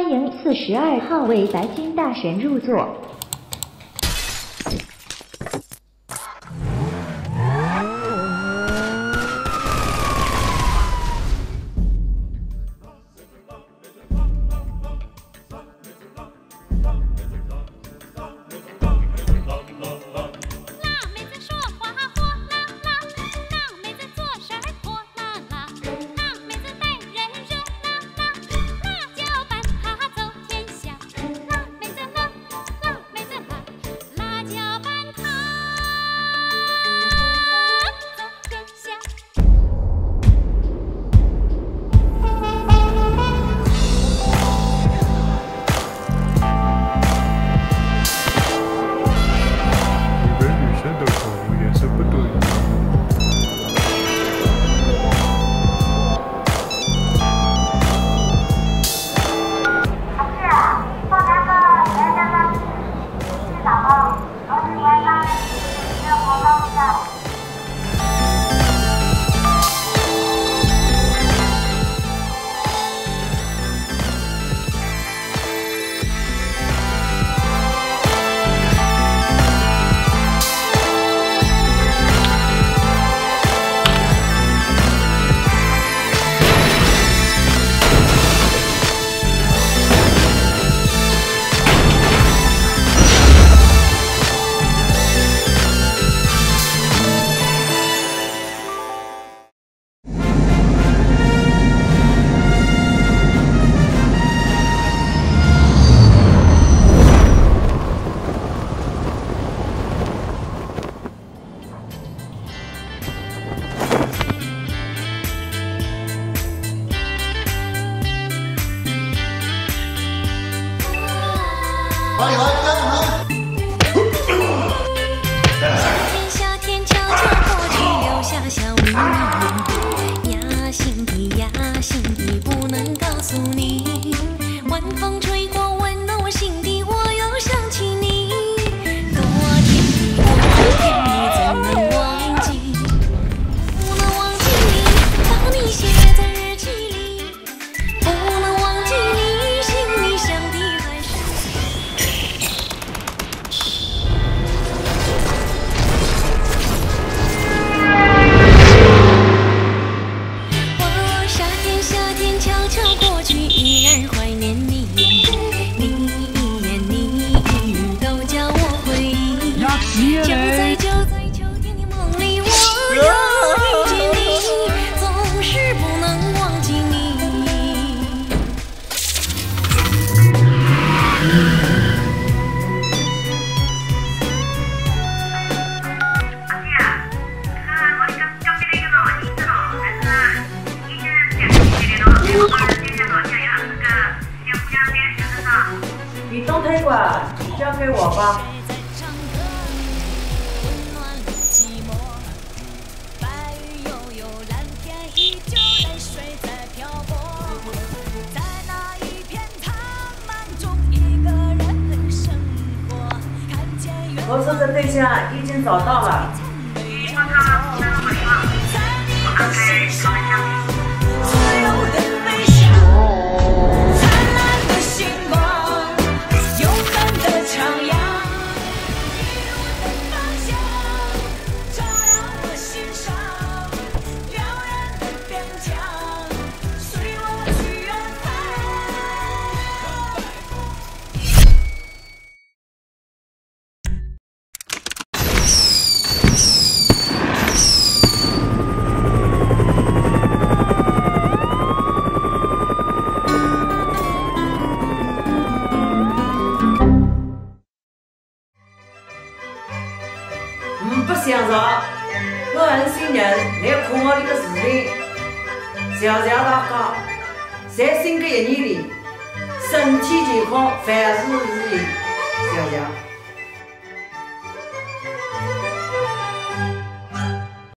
欢迎42号为白金大神入座。 哪里来？干什么？ 夏天悄悄过去，留下小秘密。压心底，压心底，不能告诉你。晚风吹过，温暖我心底，我又想起你。多甜蜜，多甜蜜，怎能忘记？不能忘记你，把你写在日记里。不能忘记你，心里想的还是。夏天悄悄过去，依然怀念你。你一言你一语都叫我回忆。就在秋天的梦里，我又遇见你，总是不能忘记你。 移动推管交给我吧。合适的对象已经找到了。不想着，我很信任来看我这个视频。谢谢大家，在新的一年里，身体健康，凡事如意。谢谢。